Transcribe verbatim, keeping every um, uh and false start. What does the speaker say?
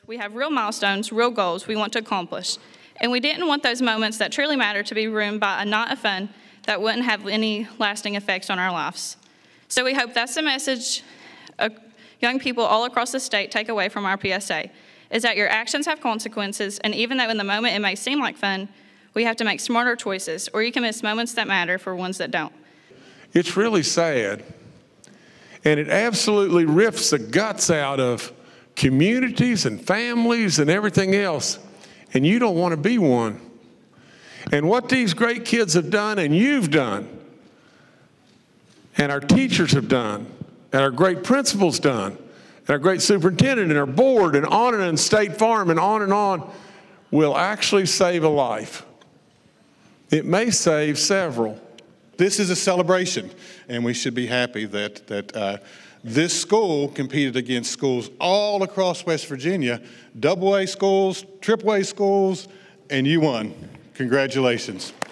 We have real milestones, real goals we want to accomplish. And we didn't want those moments that truly matter to be ruined by a knot of fun that wouldn't have any lasting effects on our lives. So we hope that's the message uh, young people all across the state take away from our P S A, is that your actions have consequences, and even though in the moment it may seem like fun, we have to make smarter choices, or you can miss moments that matter for ones that don't. It's really sad, and it absolutely rips the guts out of communities and families and everything else, and you don't want to be one. And what these great kids have done, and you've done, and our teachers have done, and our great principals done, and our great superintendent and our board and on and on, State Farm and on and on, will actually save a life. It may save several. This is a celebration, and we should be happy that, that uh, this school competed against schools all across West Virginia, double A schools, triple A schools, and you won. Congratulations.